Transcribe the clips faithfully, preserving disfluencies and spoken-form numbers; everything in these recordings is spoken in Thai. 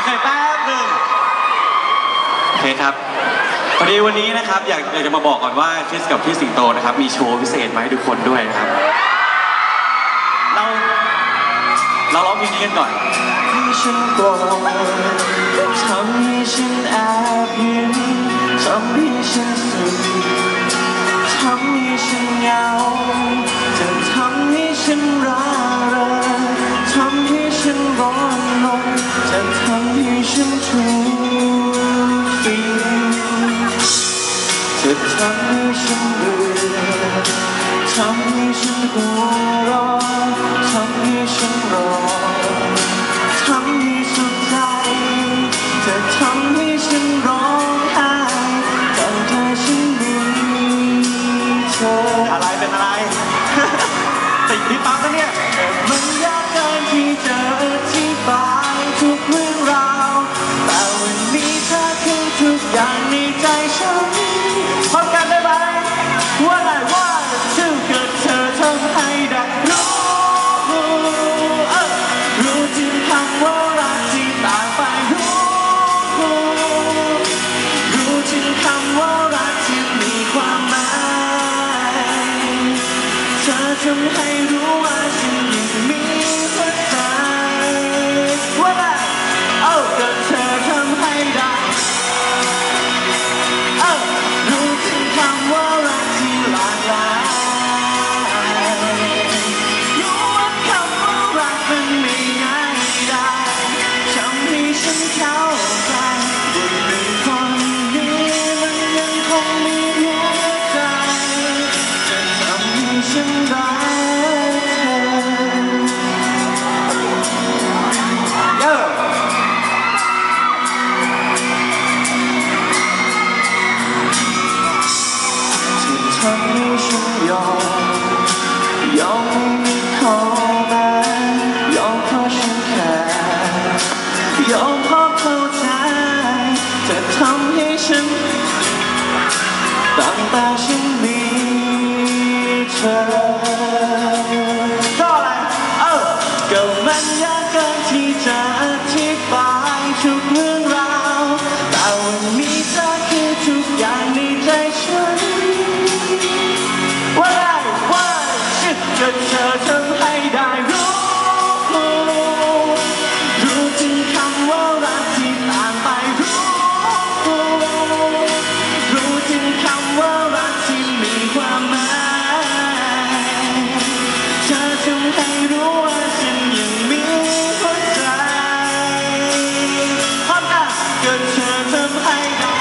แป๊บหนึ่งโอเคครับพอดีวันนี้นะครับอยากอยากจะมาบอกก่อนว่าคริสกับพี่สิงโตนะครับมีโชว์พิเศษมาให้ทุกคนด้วยนะครับเราเราร้องเพลงนี้กันก่อนให้ฉันโกรธทำให้ฉันแอบยิ้มทำให้ฉันสุขทำให้ฉันเหงาจะทำให้ฉันร่าเริงทำให้ฉันร้อนรนจะทำให้ฉันทุกข์ฟินจะทำให้ฉันเบื่อทำให้ฉันหัวเราะทำให้ฉันรอทำให้สุดใจจะทำให้ฉันร้องไห้ตั้งแต่ฉันมีเธออะไรเป็นอะไร ติดที่ปั๊มนะเนี่ยมันยากเกินที่จะอธิบายทุกเรื่องราวแต่วันนี้เธอคือทุกอย่างในใจฉันพร้อมกันได้ไหมว่าอะไรว่าชื่อเกิดเธอทำให้ได้รู้รู้ถึงคำว่ารักที่ต่างไปรู้รู้ถึงคำว่ารักที่มีความหมายเธอทำให้รู้ว่าฉันยังมีหัวใจว่าไงเอ้าก็เธอทำให้ได้เอ้ารู้ถึงคำว่ารักที่หลากหลายรู้ว่าคำว่ารักมันไม่ง่ายได้ทำให้ฉันเข้าใจว่าหนึ่งคนนี้มันยังคงมีหัวใจจะทำให้ฉันรักเธอทำให้ฉันยอมยอมไม่มีข้อแม้ยอมเพราะฉันแค่ยอมเพราะเข้าใจจะทำให้ฉันตั้งแต่ฉันมีเธอก็อะไรเอ้าก็มันยากเกินที่จะอธิบายทุกเรื่องราวแต่วันนี้เธอคือทุกอย่างในใจฉันว่าได้ว่าฉันจะเธอทำให้ได้รู้รู้ถึงคำว่ารักที่ต่างไปรู้รู้ถึงคำว่ารักที่มีความหมายเธอทำให้รู้ว่าฉันยังมีหัวใจพร้อมกันก็เธอทำให้ได้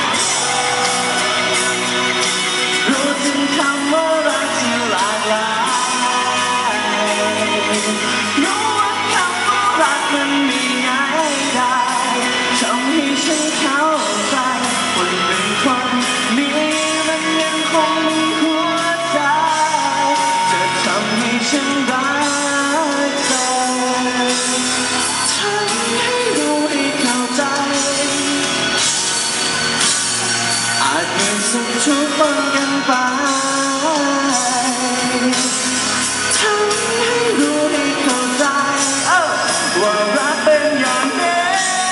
รู้ถึงคำว่ารักที่หลากหลายรู้ว่าคำว่ารักมันไม่ง่ายได้ทำให้ฉันเข้าใจว่าหนึ่งคนนี้มันยังคงมีหัวใจจะทำให้ฉันรักเธอทำให้รู้ให้เข้าใจอาจมีสุขทุกข์ปนกันไปทำให้รู้ให้เข้าใจว่ารักเป็นอย่างนี้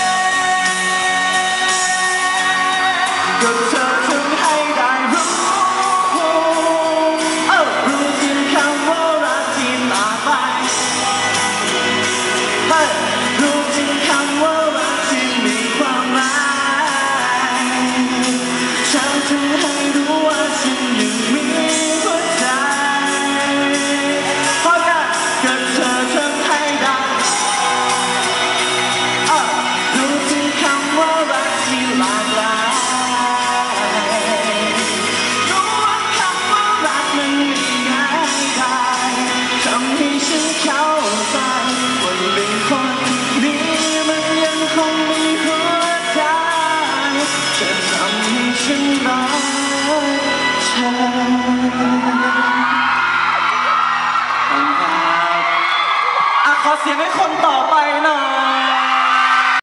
ก็เธอทำให้ได้รู้รู้ถึงคำว่ารักที่หลากหลายรู้ถึงคำว่ารักที่มีความหมายเธอทำให้รู้ว่าฉันยังมีหัวใจเพราะกันก็เธอทำให้ได้รู้ถึงคำว่ารักที่หลากหลายรู้ว่าคำว่ารักมันไม่ง่ายได้ทำให้ฉันเข้าใจว่าเป็นคนนี้มันยังคงมีหัวใจจะทำให้ฉันรักเธอขอเสียงให้คนต่อไปหน่อย